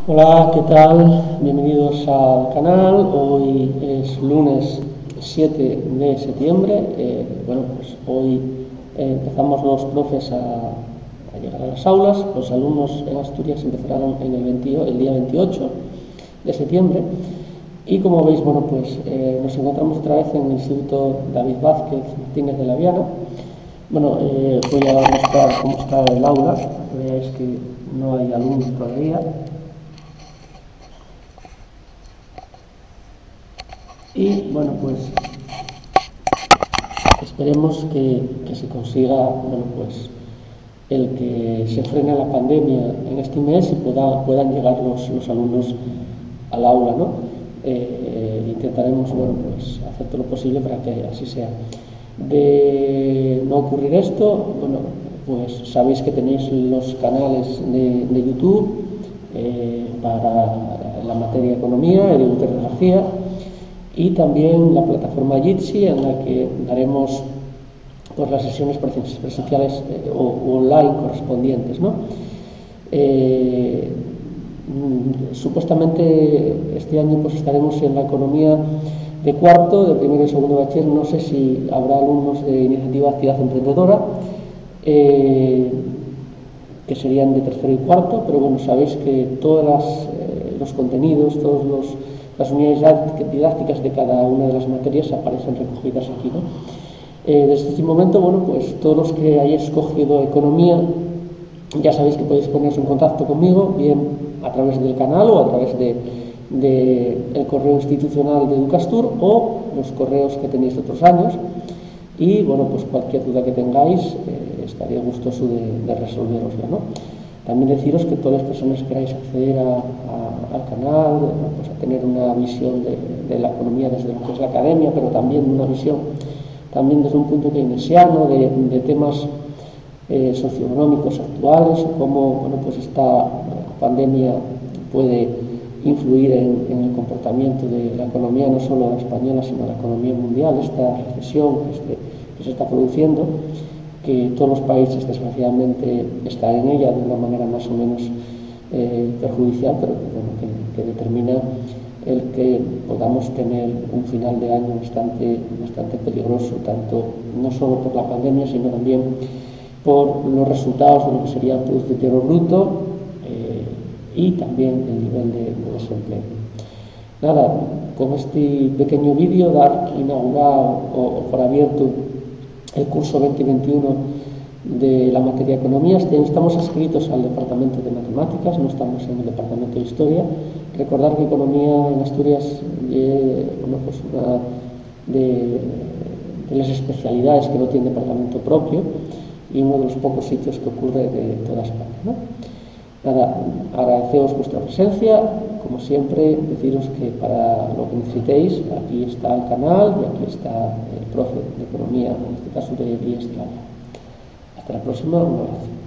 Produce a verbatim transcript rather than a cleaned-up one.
Hola, ¿qué tal? Bienvenidos al canal. Hoy es lunes siete de septiembre. Eh, bueno, pues hoy eh, empezamos los profes a, a llegar a las aulas. Los alumnos en Asturias empezarán en el, veintiocho, el día veintiocho de septiembre. Y como veis, bueno, pues eh, nos encontramos otra vez en el Instituto David Vázquez Martínez de la Viana. Bueno, eh, voy a mostrar cómo está el aula, para que veáis que no hay alumnos todavía. Y bueno, pues esperemos que, que se consiga, bueno, pues el que se frene la pandemia en este mes y pueda, puedan llegar los, los alumnos al aula, ¿no? Eh, intentaremos, bueno, pues hacer todo lo posible para que así sea. De no ocurrir esto, bueno, pues sabéis que tenéis los canales de, de YouTube eh, para la materia economía, de Gutiérrez García, y también la plataforma Jitsi, en la que daremos pues, las sesiones presenciales eh, o, o online correspondientes, ¿no? Eh, supuestamente este año pues estaremos en la economía de cuarto, de primero y segundo bachiller. No sé si habrá alumnos de iniciativa Actividad Emprendedora eh, que serían de tercero y cuarto, pero bueno, sabéis que todos eh, los contenidos, todos los las unidades didácticas de cada una de las materias aparecen recogidas aquí, ¿no? Eh, desde este momento, bueno, pues todos los que hayáis escogido economía, ya sabéis que podéis poneros en contacto conmigo, bien a través del canal o a través de, de el correo institucional de Educastur o los correos que tenéis de otros años. Y bueno, pues cualquier duda que tengáis, eh, estaría gustoso de, de resolverosla, ¿no? También deciros que todas las personas que queráis acceder a, a, al canal, bueno, pues a tener una visión de, de la economía desde lo que es la academia, pero también una visión también desde un punto keynesiano de, de temas eh, socioeconómicos actuales, o cómo bueno, pues esta pandemia puede influir en, en el comportamiento de la economía, no solo la española, sino la economía mundial, esta recesión que, este, que se está produciendo, que todos los países desgraciadamente están en ella de una manera más o menos eh, perjudicial, pero bueno, que, que determina el que podamos tener un final de año bastante, bastante peligroso, tanto no solo por la pandemia, sino también por los resultados de lo que sería el Producto Interior Bruto eh, y también el nivel de, de desempleo. Nada, con este pequeño vídeo dar inaugurado o, o por abierto el curso veinte veintiuno de la materia economía. Estamos adscritos al departamento de matemáticas, no estamos en el departamento de historia. Recordar que economía en Asturias es bueno, pues una de, de las especialidades que no tiene departamento propio y uno de los pocos sitios que ocurre de toda España, ¿no? Nada, agradeceros vuestra presencia, como siempre, deciros que para lo que necesitéis, aquí está el canal y aquí está el profe de economía, en este caso de Díaz Clave. Hasta la próxima, un abrazo.